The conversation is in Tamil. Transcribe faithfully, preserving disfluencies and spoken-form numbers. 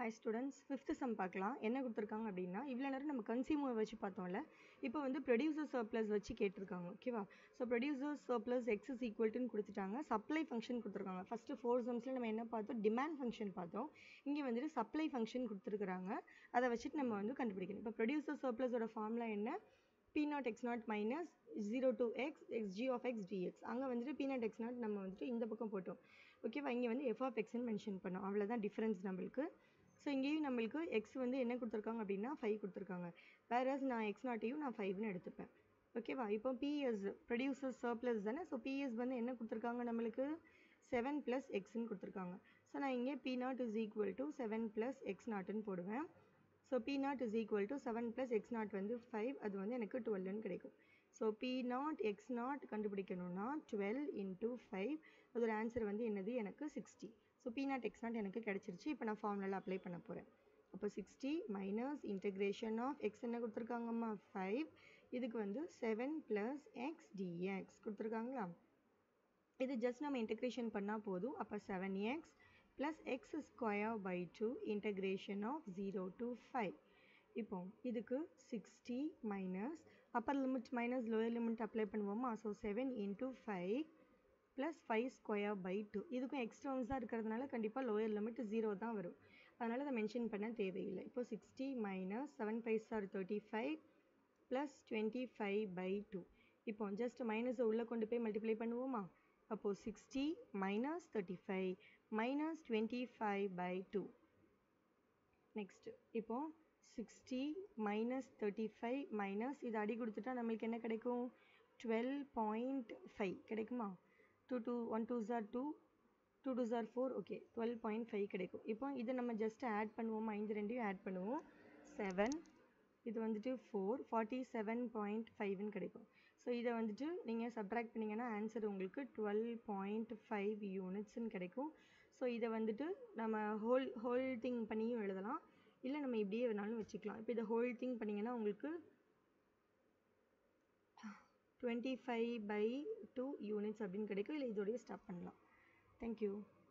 Hi students, fifth sum பார்க்கலாம். என்ன கொடுத்திருக்காங்க அப்படின்னா இவ்வளவு நேரம் நம்ம கன்சியூமர் வச்சு பார்த்தோம்ல. இப்போ வந்து producer surplus வச்சு கேட்டிருக்காங்க. ஓகேவா? So producer surplus x is equal to ன்னு கொடுத்துட்டாங்க. supply function கொடுத்திருக்காங்க. first four sumsல நம்ம என்ன பார்த்தோம்? demand function பார்த்தோம். இங்க வந்துட்டு supply function கொடுத்திருக்காங்க. அதை வச்சிட்டு நம்ம வந்து கண்டுபிடிக்கணும். இப்போ producer surplus ஓட ஃபார்முலா என்ன? P naught x naught minus zero to x xg of x dx. அங்க வந்துட்டு P naught x naught நம்ம வந்துட்டு இந்த பக்கம் போட்டோம். ஓகேவா? இங்க வந்து f of x ன்னு மென்ஷன் பண்ணோம். அவ்வளவுதான் டிஃபரன்ஸ் நம்மளுக்கு. ஸோ இங்கேயும் நம்மளுக்கு எக்ஸ் வந்து என்ன கொடுத்துருக்காங்க அப்படின்னா ஃபைவ் கொடுத்துருக்காங்க. வேறஸ் நான் எக்ஸ் நாட்டையும் நான் ஃபைவ்னு எடுத்துப்பேன். ஓகேவா? இப்போ பிஎஸ் ப்ரொடியூசர் சர்ப்ளஸ் தானே. ஸோ பிஎஸ் வந்து என்ன கொடுத்துருக்காங்க நம்மளுக்கு செவன் ப்ளஸ் எக்ஸ்ன்னு கொடுத்துருக்காங்க. ஸோ நான் இங்கே P naught is equal to seven plus X நாட்டுன்னு போடுவேன். So P naught is equal to seven plus X naught வந்து ஃபைவ், அது வந்து எனக்கு டுவெல்னு கிடைக்கும். So P naught X naught கண்டுபிடிக்கணும்னா டுவெல் இன்டூ ஃபைவ், அதோட ஆன்சர் வந்து என்னது எனக்கு sixty. So P naught X naught எனக்கு கிடைச்சிருச்சு. இப்போ நான் ஃபார்முலாவில் அப்ளை பண்ண போகிறேன். அப்போ sixty minus integration of X என்ன கொடுத்துருக்காங்கம்மா ஃபைவ், இதுக்கு வந்து செவன் ப்ளஸ் எக்ஸ் டிஎக்ஸ் கொடுத்துருக்காங்களா. இது ஜஸ்ட் நம்ம இன்டெகிரேஷன் பண்ணால் போதும். அப்போ seven X plus X square by two integration of zero to five. இப்போ இதுக்கு sixty minus upper limit minus lower limit apply பண்ணுவோமா. So seven into five plus five square by two. இதுக்கும் எக்ஸ் டேர்ம்ஸ் தான் இருக்கிறதுனால கண்டிப்பாக லோயர் லிமிட் ஜீரோ தான் வரும். அதனால் அதை மென்ஷன் பண்ண தேவையில்லை. இப்போ sixty minus seven five or thirty five plus twenty five by two. இப்போ ஜஸ்ட் மைனஸை உள்ளே கொண்டு போய் மல்டிப்ளை பண்ணுவோமா. அப்போது sixty minus thirty five minus twenty five by two. Next இப்போ sixty minus thirty five minus இது அடி கொடுத்துட்டா நம்மளுக்கு என்ன கிடைக்கும்? டுவெல் பாயிண்ட் ஃபைவ் கிடைக்குமா. டூ டூ ஒன் டூ ஜார் டூ, டூ டூ ஜார் four, okay twelve point five கிடைக்கும். இப்போ இதை நம்ம ஜஸ்ட் ஆட் பண்ணுவோம், ஐந்து ரெண்டையும் ஆட் பண்ணுவோம். செவன், இது வந்துட்டு ஃபோர், ஃபார்ட்டி செவன் பாயிண்ட் ஃபைவ்னு கிடைக்கும். ஸோ இதை வந்துட்டு நீங்கள் சப்ட்ராக்ட் பண்ணிங்கன்னா ஆன்சர் உங்களுக்கு டுவெல் பாயிண்ட் ஃபைவ் யூனிட்ஸ்ன்னு கிடைக்கும். ஸோ இதை வந்துட்டு நம்ம ஹோல் ஹோல் திங் பண்ணியும் எழுதலாம், இல்லை நம்ம இப்படியே வேணாலும் வச்சுக்கலாம். இப்போ இதை ஹோல் திங் பண்ணிங்கன்னா உங்களுக்கு twenty five by two units அப்படின்னு கிடைக்கும். இல்லை இதோடய ஸ்டாப் பண்ணலாம். தேங்க்யூ.